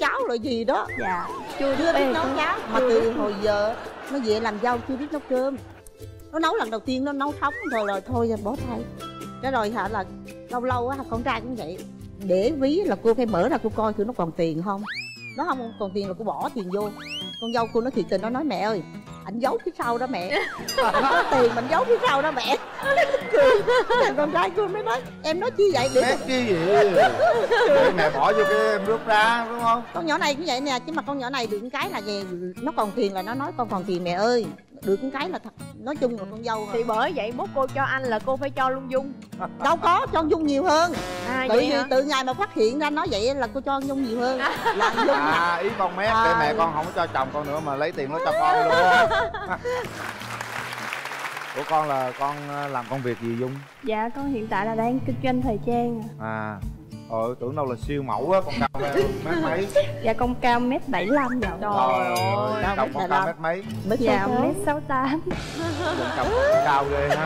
cháo loại gì đó. Dạ. Chưa biết nấu cháo. Mà từ hồi giờ nó về làm dâu chưa biết nấu cơm. Nó nấu lần đầu tiên nó nấu sống rồi thôi bỏ thay. Cái rồi hả là lâu lâu á con trai cũng vậy. Để ví là cô phải mở ra cô coi thử nó còn tiền không. Nó không còn tiền là cô bỏ tiền vô. Con dâu cô nó thiệt tình nó nói mẹ ơi, anh giấu phía sau đó mẹ. Anh có tiền mình giấu phía sau đó mẹ. Thằng con trai cô mới nói em nói chi vậy để chi vậy? Để mẹ bỏ vô cái em rút ra đúng không? Con nhỏ này cũng vậy nè, chứ mà con nhỏ này được cái là về nó còn tiền là nó nói con còn tiền mẹ ơi. Được cái là thật, nói chung là con dâu thì bởi vậy mốt cô cho anh là cô phải cho luôn Dung. Đâu có, cho Dung nhiều hơn. Tự ngày mà phát hiện ra nói vậy là cô cho Dung nhiều hơn. Là Dung ý con mét để mẹ con không có cho chồng con nữa mà lấy tiền nó cho con luôn. Của con là con làm công việc gì Dung? Dạ con hiện tại là đang kinh doanh thời trang. Tưởng đâu là siêu mẫu á, con cao mét mấy? Dạ con cao 1m75 rồi. Trời ơi, chồng con cao mét mấy? Dạ 1m68. Chồng cao ghê ha.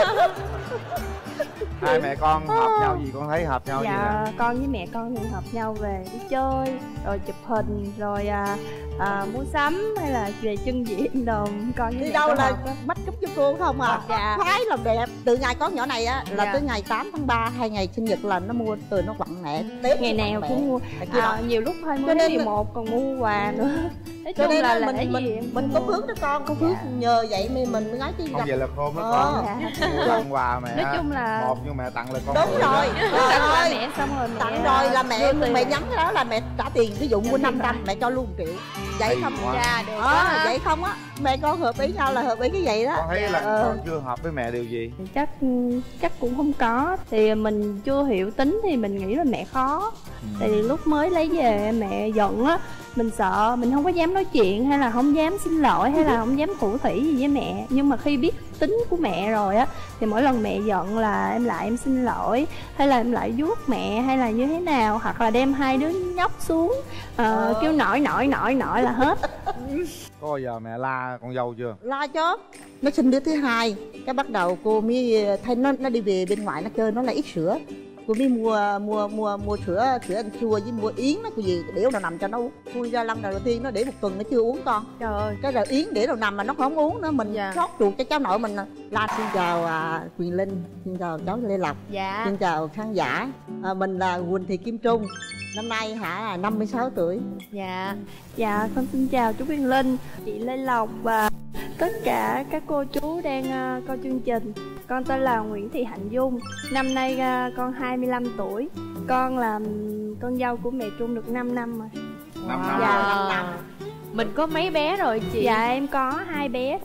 Hai mẹ con hợp nhau gì con thấy hợp nhau gì nè? Dạ con với mẹ con thì hợp nhau về đi chơi rồi chụp hình rồi mua sắm hay là về trưng diện đồ. Con với đi mẹ đâu con là make up cho cô không à? Dạ. Khoái làm đẹp. Từ ngày có nhỏ này á là Dạ. tới ngày 8 tháng 3 2 ngày sinh nhật là nó mua từ nó quặn mẹ. Ngày nào cũng mua. Nhiều lúc 20/11 còn mua quà nữa. Nói chung là mình có phước đó con, có phước nhờ vậy mình mới nói chứ. Không vậy là khôn đó con. Tặng quà mẹ. Nói chung là một nhưng mẹ tặng là con. Đúng rồi. Tặng quà mẹ xong rồi mẹ tặng rồi là mẹ nhắn cái đó là mẹ trả tiền, ví dụ mua 500 mẹ cho luôn 1 triệu. Vậy không? Dạ được. Vậy không á, mẹ con hợp ý nhau là hợp ý cái vậy đó. Con thấy là con chưa hợp với mẹ điều gì? Chắc cũng không có. Thì mình chưa hiểu tính thì mình nghĩ là mẹ khó. Tại vì lúc mới lấy về mẹ giận á, mình sợ mình không có dám nói chuyện hay là không dám xin lỗi hay là không dám thủ thỉ gì với mẹ. Nhưng mà khi biết tính của mẹ rồi á thì mỗi lần mẹ giận là em lại em xin lỗi hay là em lại vuốt mẹ hay là như thế nào, hoặc là đem hai đứa nhóc xuống kêu nổi là hết. Có bao giờ mẹ la con dâu chưa? La chứ. Nó sinh đứa thứ hai cái bắt đầu cô mới thấy nó đi về bên ngoài nó chơi, nó là ít sữa. Cô mới mua sữa anh chua với mua yến nó, cái gì để nào nằm cho nó uống. Khui ra lần đầu tiên nó để 1 tuần nó chưa uống con. Trời ơi. Cái rồi yến để đầu nằm mà nó không uống nữa, mình xót ruột cho cháu nội mình. La xin chào Quyền Linh, xin chào cháu Lê Lộc. Dạ. Xin chào khán giả. Mình là Quỳnh Thị Kim Trung. Năm nay hả 56 tuổi. Dạ con xin chào chú Quyền Linh, chị Lê Lộc và tất cả các cô chú đang coi chương trình. Con tên là Nguyễn Thị Hạnh Dung. Năm nay con 25 tuổi. Con là con dâu của mẹ Trung được 5 năm rồi. 5 năm. Dạ. 5 năm. Mình có mấy bé rồi chị? Dạ em có 2 bé.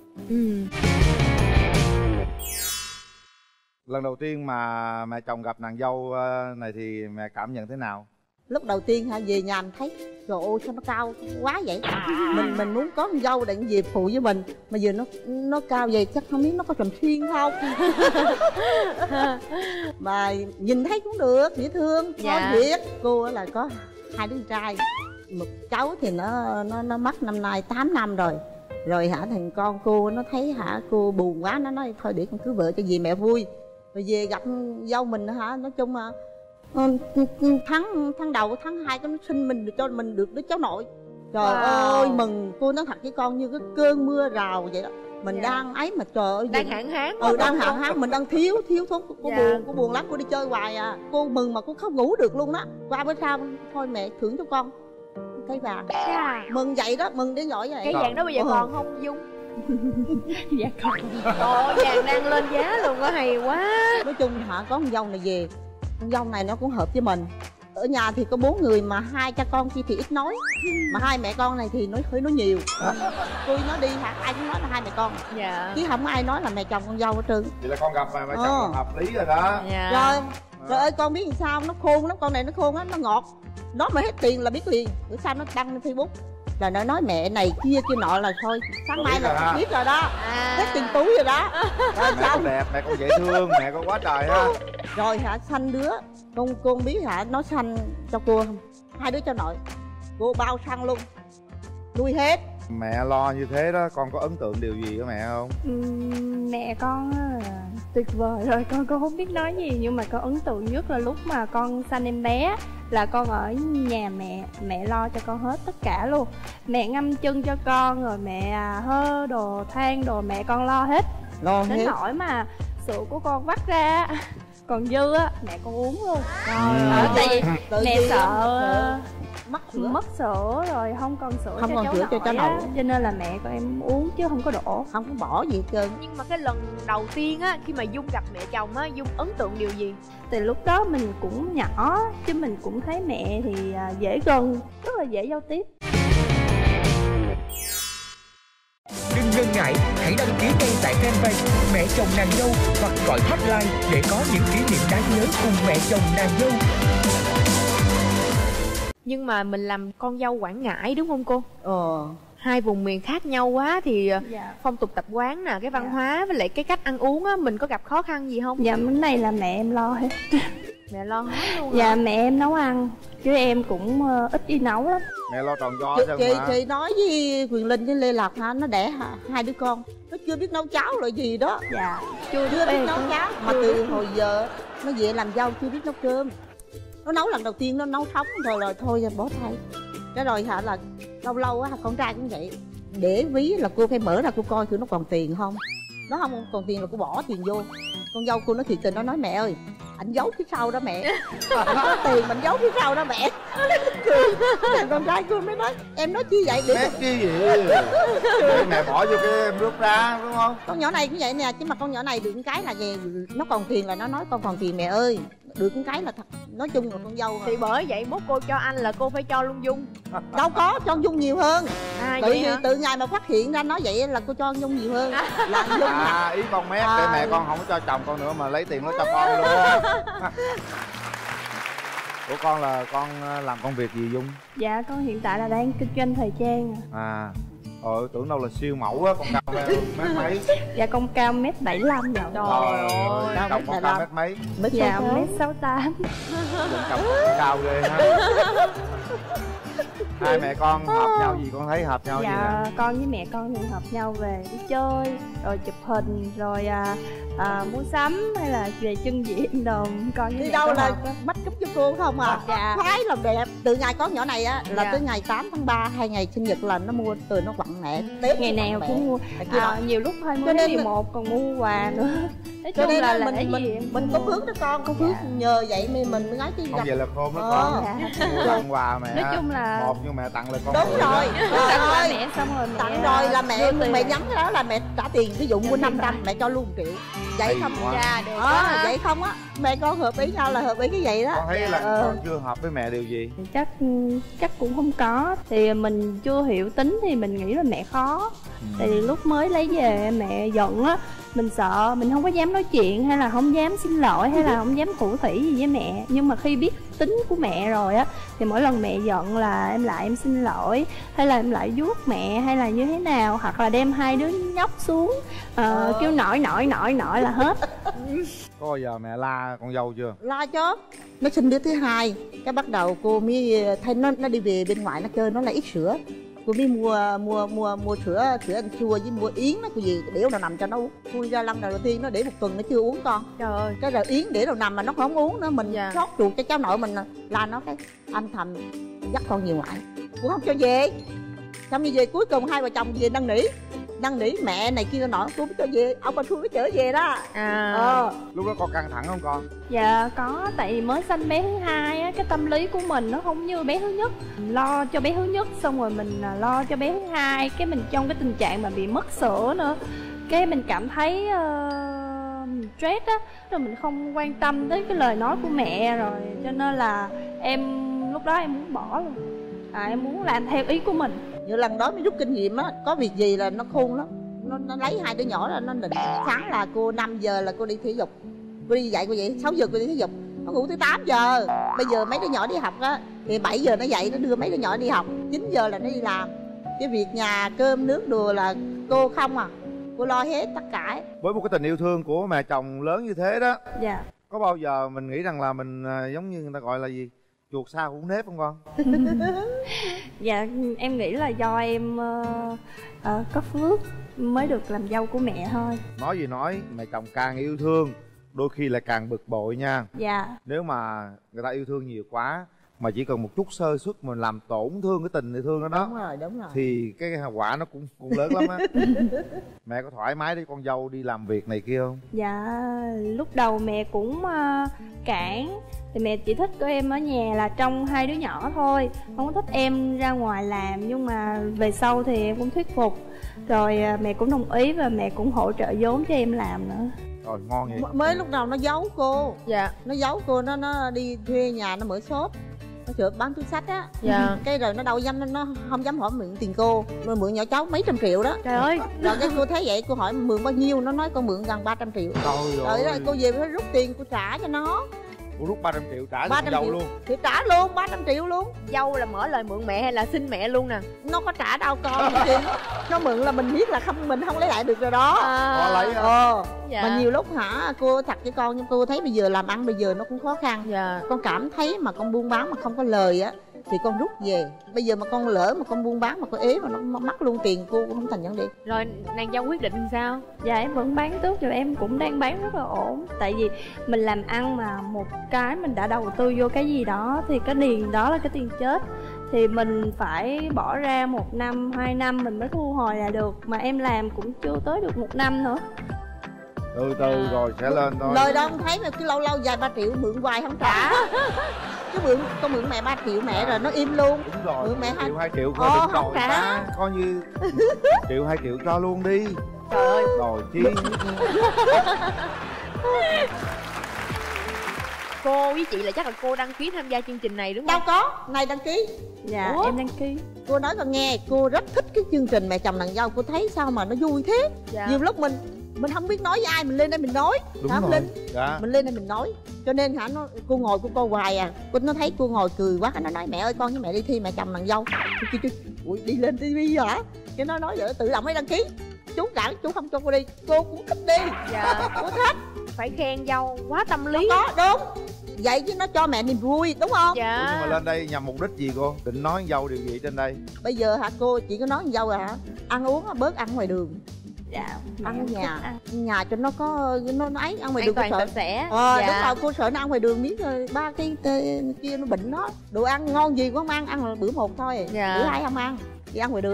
Lần đầu tiên mà mẹ chồng gặp nàng dâu này thì mẹ cảm nhận thế nào? Lúc đầu tiên về nhà mình thấy trời ơi sao nó cao quá vậy. Mình muốn có con dâu để về phụ với mình mà giờ nó cao vậy chắc không biết nó có trầm xuyên không. Mà nhìn thấy cũng được, dễ thương. Có việc cô là có 2 đứa trai, một cháu thì nó mất năm nay 8 năm rồi. Rồi thằng con cô nó thấy cô buồn quá, nó nói thôi để con cưới vợ cho dì mẹ vui. Rồi về gặp dâu mình nói chung là tháng đầu tháng 2 nó sinh mình được cho mình được đứa cháu nội. Trời ơi mừng, cô nói thật với con như cái cơn mưa rào vậy đó. Mình đang ấy mà trời ơi đang hạn hán. Đang hạn hán, mình đang thiếu thốn. Cô buồn lắm, cô đi chơi hoài à. Cô mừng mà cô không ngủ được luôn đó. Qua bữa sau thôi mẹ thưởng cho con cái vàng. Mừng vậy đó, mừng đến giỏi vậy. Cái vàng đó bây giờ còn không Dung? Dạ còn. Trời vàng đang lên giá luôn á, hay quá. Nói chung có con dâu này về, con dâu này nó cũng hợp với mình. Ở nhà thì có 4 người mà 2 cha con kia thì ít nói, mà 2 mẹ con này thì hơi nói nhiều. Tôi nói đi ai cũng nói là 2 mẹ con. Chứ không ai nói là mẹ chồng con dâu hết trơn. Vậy là con gặp mẹ chồng hợp lý rồi đó. Rồi ơi con biết làm sao, nó khôn lắm, con này nó khôn lắm, nó ngọt. Nó mà hết tiền là biết liền. Bữa sau nó đăng lên Facebook là nó nói mẹ này kia nọ là thôi sáng mai là biết rồi đó. Hết tiền túi rồi đó. Rồi mẹ con đẹp, mẹ con dễ thương, mẹ con quá trời ha. Rồi sanh đứa con biết nó sanh cho cô 2 đứa cho nội, cô bao xăng luôn, nuôi hết Mẹ lo như thế đó, con có ấn tượng điều gì của mẹ không? Mẹ con á là tuyệt vời rồi, con không biết nói gì, nhưng mà con ấn tượng nhất là lúc mà con sanh em bé là con ở nhà mẹ lo cho con hết tất cả luôn. Mẹ ngâm chân cho con, rồi mẹ hơ đồ than đồ mẹ con lo hết. Lo Đến hết. nỗi mà sữa của con vắt ra còn dư á mẹ con uống luôn. Tại vì mẹ sợ mất sữa rồi không còn sữa không cho còn cháu sữa cho cháu nội á, nội. cho nên là mẹ con em uống chứ không có đổ. Không có bỏ gì hết trơn. Nhưng mà cái lần đầu tiên á, khi mà Dung gặp mẹ chồng á, Dung ấn tượng điều gì? Từ lúc đó mình cũng nhỏ chứ mình cũng thấy mẹ thì dễ gần, rất là dễ giao tiếp. Đừng ngần ngại, hãy đăng ký ngay tại fanpage Mẹ Chồng Nàng Dâu hoặc gọi hotline để có những kỷ niệm đáng nhớ cùng mẹ chồng nàng dâu. Nhưng mà mình làm con dâu Quảng Ngãi đúng không cô? Hai vùng miền khác nhau quá thì phong tục tập quán nè, cái văn hóa với lại cái cách ăn uống á, mình có gặp khó khăn gì không? Dạ, cái này là mẹ em lo hết. Mẹ lo hết luôn. Dạ, mẹ em nấu ăn chứ em cũng ít đi nấu lắm. Mẹ lo tròn do Chị nói với Quyền Linh với Lê Lộc hả, nó đẻ hai đứa con, nó chưa biết nấu cháo là gì đó. Dạ, chưa biết nấu cháo mà từ hồi giờ nó về làm dâu chưa biết nấu cơm. Nó nấu lần đầu tiên nó nấu sống rồi thôi bỏ thay. Cái rồi hả là lâu á con trai cũng vậy, để ví là cô phải mở ra cô coi thử nó còn tiền không. Nó không còn tiền là cô bỏ tiền vô. Con dâu cô nó thiệt tình, nó nói mẹ ơi anh giấu phía sau đó mẹ. Nó có tiền mình giấu phía sau đó mẹ. Con trai cô mới nói em nói chi vậy để chi vậy? Mẹ bỏ vô cái em rút ra đúng không? Con nhỏ này cũng vậy nè, chứ mà con nhỏ này được cái là về nó còn tiền là nó nói con còn tiền mẹ ơi. Được cái là thật, nói chung là con dâu thì bởi vậy mốt cô cho anh là cô phải cho luôn Dung. Đâu có, cho Dung nhiều hơn. Từ ngày mà phát hiện ra nói vậy là cô cho Dung nhiều hơn. Là Dung ý con mét để mẹ con không có cho chồng con nữa mà lấy tiền nó cho con luôn. Của con là con làm công việc gì Dung? Dạ, con hiện tại là đang kinh doanh thời trang. Tưởng đâu là siêu mẫu á, con cao mét mấy? Dạ, con cao 1m75 rồi. Trời ơi, chồng con cao mét mấy? Dạ, 1m68. Chồng con cao ghê ha. Hai mẹ con hợp nhau gì, con thấy hợp nhau gì nè? Dạ, con với mẹ con thì hợp nhau về đi chơi, rồi chụp hình, rồi mua sắm hay là về trưng diện đồ. Con với đi mẹ đâu con là make up cho cô không à? Dạ. Khoái làm đẹp. Từ ngày có nhỏ này á là tới ngày 8 tháng 3 hai ngày sinh nhật là nó mua từ nó quặn mẹ. Ngày nào cũng mua. Nhiều lúc hơi mua đi một còn mua quà nữa. Nói chung là mình có phước đó con, có phước nhờ vậy mình mới nói chứ. Không vậy là khôn đó con. Mua tặng quà mẹ. Nói chung là một nhưng mẹ tặng là con. Đúng rồi. Tặng quà mẹ xong rồi mẹ tặng rồi là mẹ nhắn cái đó là mẹ trả tiền, ví dụ mua 500 mẹ cho luôn 1 triệu. Vậy không? Dạ được. Vậy không á, mẹ con hợp ý nhau là hợp ý cái vậy đó. Con thấy là con chưa hợp với mẹ điều gì? Chắc cũng không có. Thì mình chưa hiểu tính thì mình nghĩ là mẹ khó. Tại vì lúc mới lấy về mẹ giận á, mình sợ, mình không có dám nói chuyện hay là không dám xin lỗi hay là không dám thủ thỉ gì với mẹ. Nhưng mà khi biết tính của mẹ rồi á thì mỗi lần mẹ giận là em xin lỗi, hay là em lại vuốt mẹ, hay là như thế nào, hoặc là đem hai đứa nhóc xuống kêu nổi là hết. Có bao giờ mẹ la con dâu chưa? La chứ. Nó sinh đứa thứ hai, cái bắt đầu cô mới thấy nó đi về bên ngoài nó chơi, nó là ít sữa. Cô mới mua sữa ăn chua với mua yến nó cô gì để đầu nằm cho nó uống. Khui ra lần đầu tiên nó để 1 tuần nó chưa uống con. Trời ơi. Cái rồi yến để đầu nằm mà nó không uống nữa, mình sót ruột cho cháu nội mình là nó cái âm thầm dắt con về ngoại. Cô không cho về. Xong như về cuối cùng hai vợ chồng về năn nỉ mẹ này kia nọ, cô mới cho về, ông bà Thu mới chở về đó. Lúc đó con căng thẳng không con? Dạ có, tại vì mới sanh bé thứ hai á, cái tâm lý của mình nó không như bé thứ nhất. Lo cho bé thứ nhất xong rồi mình lo cho bé thứ hai, cái mình trong cái tình trạng mà bị mất sữa nữa, cái mình cảm thấy stress á, rồi mình không quan tâm tới cái lời nói của mẹ rồi, cho nên là lúc đó em muốn bỏ luôn. Em muốn làm theo ý của mình. Như lần đó mới rút kinh nghiệm á, có việc gì là nó khôn lắm. Nó lấy hai đứa nhỏ ra nó định. Sáng là cô 5 giờ là cô đi thể dục, cô đi dạy cô vậy, 6 giờ cô đi thể dục, nó ngủ tới 8 giờ. Bây giờ mấy đứa nhỏ đi học á thì 7 giờ nó dậy, nó đưa mấy đứa nhỏ đi học, 9 giờ là nó đi làm. Cái việc nhà cơm nước đồ là cô không à, cô lo hết tất cả. Với một cái tình yêu thương của mẹ chồng lớn như thế đó, dạ, có bao giờ mình nghĩ rằng là mình giống như người ta gọi là gì, chuột xa cũng nếp không con? Dạ em nghĩ là do em có phước mới được làm dâu của mẹ thôi. Nói gì nói, mẹ chồng càng yêu thương đôi khi lại càng bực bội nha. Dạ. Nếu mà người ta yêu thương nhiều quá mà chỉ cần một chút sơ suất mình làm tổn thương cái tình yêu thương đó đó, đúng rồi thì cái hậu quả nó cũng lớn lắm á. Mẹ có thoải mái để con dâu đi làm việc này kia không? Dạ lúc đầu mẹ cũng cản, thì mẹ chỉ thích của em ở nhà là trông hai đứa nhỏ thôi, không có thích em ra ngoài làm. Nhưng mà về sau thì em cũng thuyết phục rồi, mẹ cũng đồng ý và mẹ cũng hỗ trợ vốn cho em làm nữa. Rồi ngon vậy. Mới lúc đầu nó giấu cô. Dạ. Nó giấu cô, nó đi thuê nhà, nó mở shop, nó chợ bán túi xách á. Dạ. Cái rồi nó đâu dám, nó không dám hỏi mượn tiền cô, nó mượn nhỏ cháu mấy trăm triệu đó. Trời ơi. Rồi cái cô thấy vậy, cô hỏi mượn bao nhiêu, nó nói con mượn gần 300 triệu. Trời Rồi đó, ơi. cô về phải rút tiền cô trả cho nó. Ủa rút 300 triệu trả cho 300 con dâu triệu luôn? thì trả luôn 300 triệu luôn. Dâu là mở lời mượn mẹ hay là xin mẹ luôn nè? Nó có trả đâu con. Nó mượn là mình biết là không, mình không lấy lại được rồi đó. Có lấy hả? Dạ. Mà nhiều lúc hả, cô thật với con, nhưng cô thấy bây giờ làm ăn bây giờ nó cũng khó khăn. Dạ. Con cảm thấy mà con buôn bán mà không có lời á thì con rút về. Bây giờ mà con lỡ mà con buôn bán mà con ế mà nó mất luôn tiền, cô cũng không thành vấn đề. Rồi nàng dâu quyết định sao? Dạ em vẫn bán tốt, rồi em cũng đang bán rất là ổn. Tại vì mình làm ăn mà một cái mình đã đầu tư vô cái gì đó thì cái tiền đó là cái tiền chết, thì mình phải bỏ ra 1 năm, 2 năm mình mới thu hồi là được. Mà em làm cũng chưa tới được 1 năm nữa. Từ từ rồi sẽ lên thôi. Lời đâu không thấy mà cứ lâu lâu vài 3 triệu mượn hoài không trả. Chứ con mượn mẹ 3 triệu mẹ rồi nó im luôn. Đúng rồi. Mượn mẹ 2 triệu coi không đúng rồi trả. ta. Coi như 1 triệu 2 triệu cho luôn đi. Trời ơi. Rồi chi. Cô với chị là chắc là cô đăng ký tham gia chương trình này đúng không? Đâu có, này đăng ký. Dạ. Ủa? Em đăng ký. Cô nói con nghe, cô rất thích cái chương trình Mẹ Chồng Nàng Dâu. Cô thấy sao mà nó vui thế. Dạ. Nhiều lúc mình không biết nói với ai, mình lên đây mình nói. Đúng hả, rồi. Linh? Dạ. Mình lên đây mình nói. Cho nên hả, cô ngồi cô coi hoài à. Nó thấy cô ngồi cười quá, nó nói mẹ ơi con với mẹ đi thi Mẹ Chồng Nàng Dâu. Ui, đi lên tivi hả? Cái nó nói vậy tự động mới đăng ký. Chú cả chú không cho cô đi, cô cũng thích đi. Dạ. Cô thích. Phải khen dâu quá tâm lý. Có đúng. Vậy chứ nó cho mẹ niềm vui đúng không? Dạ. Ủa, nhưng mà lên đây nhằm mục đích gì cô? Định nói dâu điều gì trên đây? Bây giờ hả cô chỉ có nói dâu hả? Ăn uống bớt ăn ngoài đường. Dạ. Ăn ở nhà. Ăn. Nhà cho nó có nó ấy, ăn ngoài An đường cô toàn sợ. sạch sẽ. Đúng rồi, cô sợ nó ăn ngoài đường biết rồi 3 cái kia nó bệnh đó. Đồ ăn ngon gì cũng không ăn là bữa 1 thôi. Dạ. Bữa 2 không ăn. Đi ăn ngoài đường.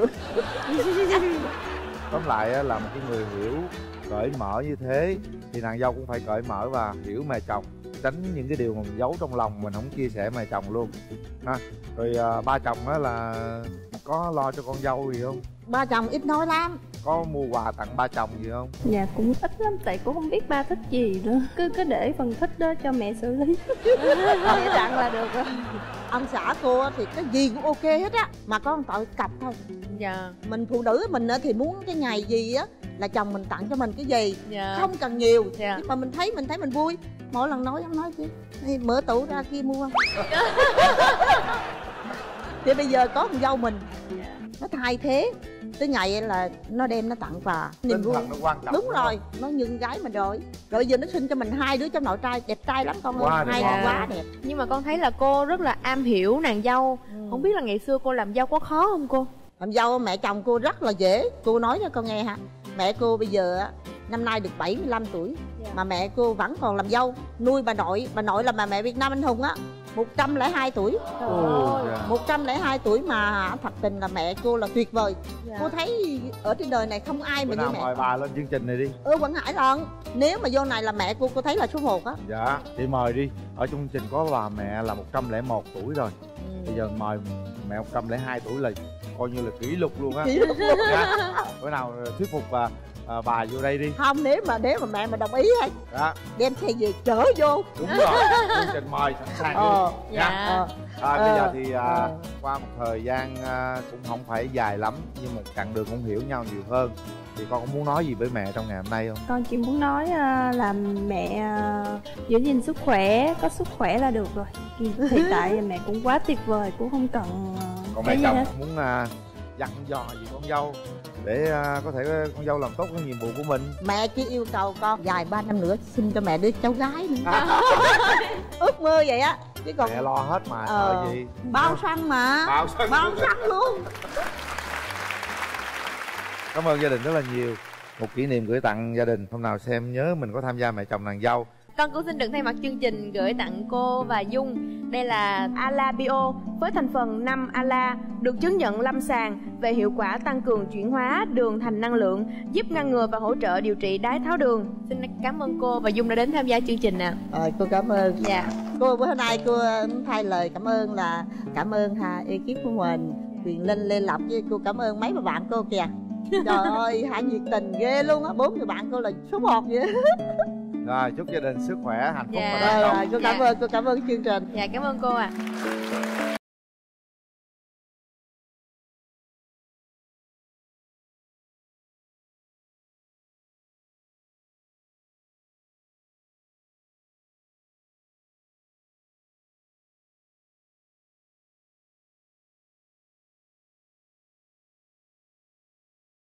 Tóm lại á, là một cái người hiểu cởi mở như thế thì nàng dâu cũng phải cởi mở và hiểu mẹ chồng, tránh những cái điều mà mình giấu trong lòng mình không chia sẻ mẹ chồng luôn ha. Rồi ba chồng á là có lo cho con dâu gì không? Ba chồng ít nói lắm. Có mua quà tặng ba chồng gì không? Dạ cũng ít lắm, tại cũng không biết ba thích gì nữa. Cứ để phần thích đó cho mẹ xử lý. Thôi tặng là được rồi. Ông xã cô á thì cái gì cũng ok hết á, mà có một tội cặp thôi. Dạ. Mình phụ nữ mình á thì muốn cái ngày gì á là chồng mình tặng cho mình cái gì. Dạ. Không cần nhiều. Dạ. Nhưng mà mình thấy mình vui. Mỗi lần nói chứ đi mở tủ ra kia mua. Thì bây giờ có con dâu mình nó thay thế tới ngày là nó đem nó tặng quà niềm Tinh vui. thần nó quan trọng. Đúng rồi, nó như gái mình rồi. Rồi giờ nó sinh cho mình 2 đứa cháu nội trai đẹp trai lắm con ơi. Quá đẹp. 2 Dạ. đứa quá đẹp. Nhưng mà con thấy là cô rất là am hiểu nàng dâu. Không biết là ngày xưa cô làm dâu có khó không cô? Làm dâu mẹ chồng cô rất là dễ. Cô nói cho con nghe hả. Mẹ cô bây giờ á năm nay được 75 tuổi. Dạ. Mà mẹ cô vẫn còn làm dâu. Nuôi bà nội là bà mẹ Việt Nam anh hùng á, 102 tuổi. Ồ, dạ. 102 tuổi mà thật tình là mẹ cô là tuyệt vời. Dạ. Cô thấy ở trên đời này không ai Bữa mà như nào mẹ. mời bà lên chương trình này đi. Quảng Hải lần. Nếu mà vô này là mẹ cô thấy là số 1 á. Dạ, chị mời đi. Ở trong chương trình có bà mẹ là 101 tuổi rồi. Bây giờ mời mẹ 102 tuổi là coi như là kỷ lục luôn á. Kỷ lục luôn. Dạ. Bữa nào thuyết phục bà vô đây đi. Không, nếu mà mẹ mà đồng ý hay Đó, đem xe về chở vô. đúng rồi. Chương trình mời sẵn sàng luôn. Dạ. Bây giờ thì qua một thời gian cũng không phải dài lắm, nhưng một chặng đường cũng hiểu nhau nhiều hơn. Thì con có muốn nói gì với mẹ trong ngày hôm nay không? Con chỉ muốn nói là mẹ giữ gìn sức khỏe, có sức khỏe là được rồi. Hiện tại mẹ cũng quá tuyệt vời, cũng không cần Còn cái mẹ gì chồng hết. muốn dặn dò gì con dâu để có thể con dâu làm tốt cái nhiệm vụ của mình? Mẹ chỉ yêu cầu con vài 3 năm nữa sinh cho mẹ đứa cháu gái nữa. Ước mơ vậy á. chứ còn mẹ lo hết mà sợ gì. bao xăng mà, bao xăng luôn. Cảm ơn gia đình rất là nhiều. Một kỷ niệm gửi tặng gia đình, hôm nào xem nhớ mình có tham gia mẹ chồng nàng dâu. Con cũng xin được thay mặt chương trình gửi tặng cô và Dung. Đây là Ala Bio với thành phần 5 Ala, được chứng nhận lâm sàng về hiệu quả tăng cường chuyển hóa đường thành năng lượng, giúp ngăn ngừa và hỗ trợ điều trị đái tháo đường. Xin cảm ơn cô và Dung đã đến tham gia chương trình nè. Cô cảm ơn. Dạ. Cô bữa nay cô thay lời cảm ơn là cảm ơn ekip của mình, Quyền Linh, Lê Lộc, với cô cảm ơn mấy bà bạn cô kìa. Trời ơi, hai nhiệt tình ghê luôn á, 4 người bạn cô là số 1 vậy. Rồi chúc gia đình sức khỏe, hạnh phúc Dạ. và thành công. Cô cảm ơn chương trình. Dạ cảm ơn cô ạ.